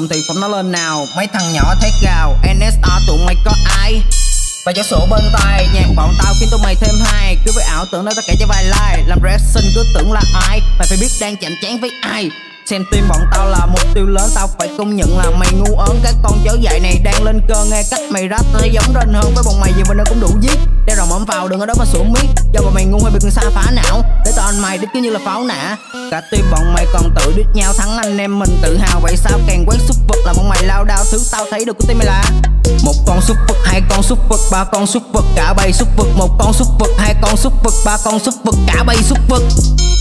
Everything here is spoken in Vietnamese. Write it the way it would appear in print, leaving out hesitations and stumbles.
hầm thì phóng nó lên nào. Mấy thằng nhỏ thấy gào NSR tụi mày có ai? Và gió sổ bên tay nhạc bọn tao khiến tụi mày thêm hay. Cứ với ảo tưởng đó tất cả cho vài like. Làm reaction cứ tưởng là ai. Mày phải biết đang chạm trán với ai. Xem team bọn tao là mục tiêu lớn, tao phải công nhận là mày ngu ớn. Các con chó dại này đang lên cơ, nghe cách mày rap thấy giống rên hơn. Với bọn mày gì bên đây cũng đủ giết. Đeo rồng ấm vào đừng ở đó mà sủa miết. Do bọn mày ngu hay bị con xa phá não. Để tao anh mày đít cứ như là pháo nã. Cả team bọn mày còn tự đít nhau thắng anh em mình tự hào. Vậy sao càng quét súc vật là bọn mày lao đao. Thứ tao thấy được của team mày là một con súc vật, hai con súc vật, ba con súc vật, cả bầy súc vật. Một con súc vật, hai con súc vật, ba con súc vật, cả bầy súc vật.